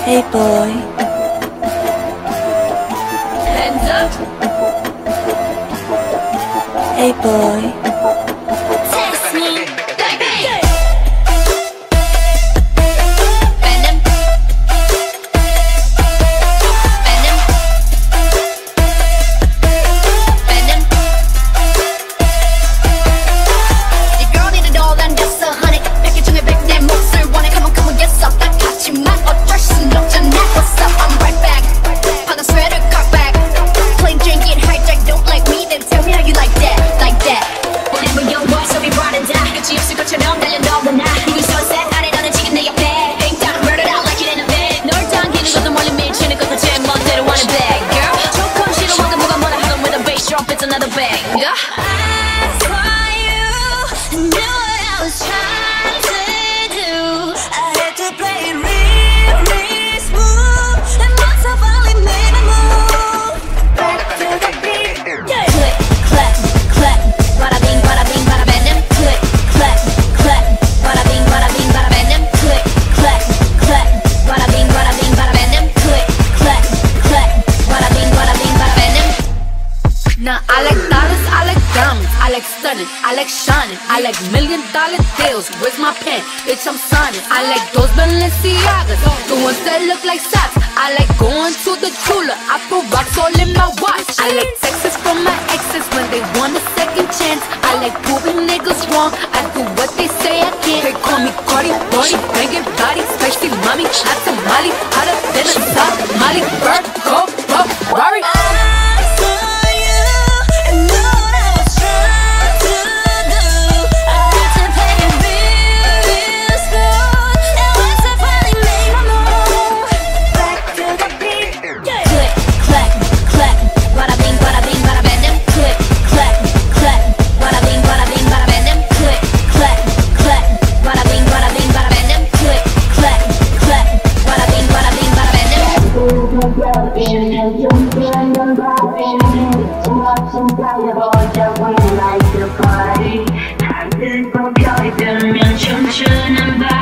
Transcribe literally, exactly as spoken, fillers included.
Hey boy. Hands up. Hey boy. Text me, baby. Venom. Venom. Venom. Your girl need a doll and that's a honey. 백개 중에 백 내 몫을 원해. Come on, come on, yes up. 딱 같지만 어쩔 순 없잖아. What's up? I'm right back. 방금 sweater cut back. Plain drink it hijack. Don't like me, then tell me how you like that, like that. Whenever your boy so be bright and die. 끝이 없을 것처럼 달려너도 나. 이미 sunset 아래 너는 지금 내 옆에. Ain't down, murdered out like it in a bed. 널 당기는 것도 멀리 미치는 것도 제 멋대로 wanna bag, girl. 조금 싫어하든 뭐가 뭐라 하든 with a bass drop, it's another bang. Yeah. I saw you, knew what I was trying to do. I had to play it real, real smooth. And once I finally made a move, back to the beat. Click, clap, clap, bada bing, bada bing, bada venom. Click, clap, clap, bada bing, bada bing, bada venom. Click, clap, clap, bada bing, bada bing, bada venom. Click, clap, clap, bada bing, bada bing, bada venom. Now I like dollars, I like diamonds, I like stunning, I like shining, I like million dollar deals. Where's my pen? Bitch, I'm signing. I like those Balenciagas, the ones that look like socks. I like going to the Tula, I put rocks all in my watch. I like texts from my exes when they want a second chance. I like proving niggas wrong, I do what they say I can't. They call me Cardi, Cardi, banging body, spicy mommy, hot tamale, hotter than a Somali. Bird, go, go, Rari. Like the party, 다들 꼭 여기 들면 춤추는 밤.